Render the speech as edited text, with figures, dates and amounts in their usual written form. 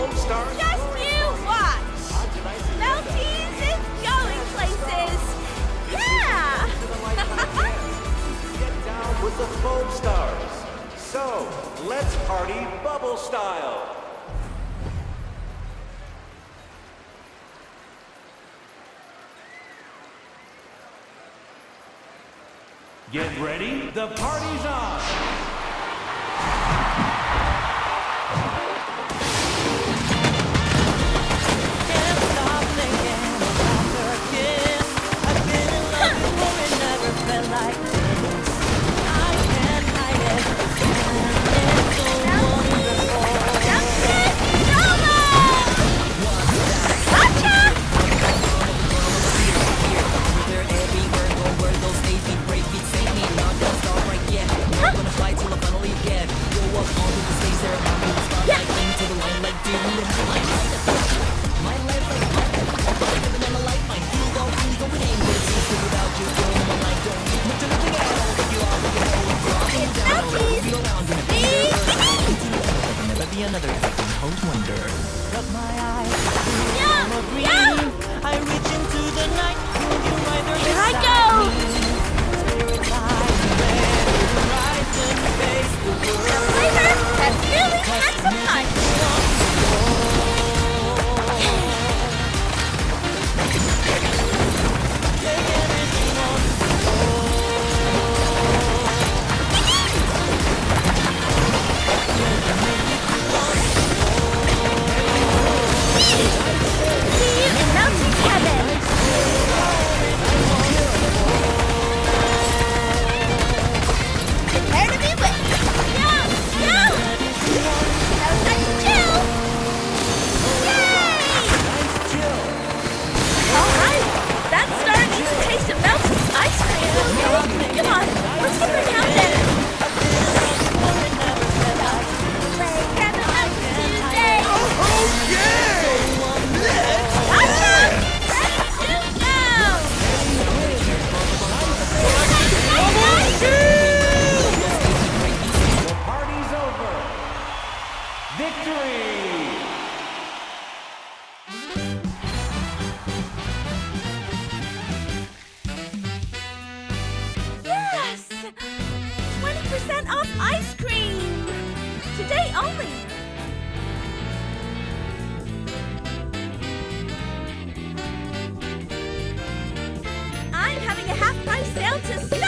FOAMSTARS. Just you watch! Mel T is going places! Yeah! Get down with the FOAMSTARS. So, let's party bubble style. Get ready, the party's on! Another hose wonder. Shut my eyes. Yeah. I reach into the night. Here I go. Now, Flavor, that's really handsome punch. Yes! 20% off ice cream! Today only! I'm having a half-price sale to